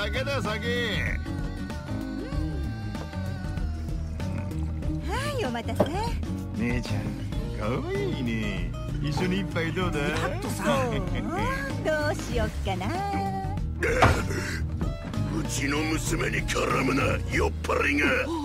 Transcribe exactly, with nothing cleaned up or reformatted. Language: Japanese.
酒だ酒。 はい、お待たせ。 姉ちゃんかわいいね。一緒に一杯どうだ？ どうしよっかな。 うちの娘に絡むな、酔っ払いが。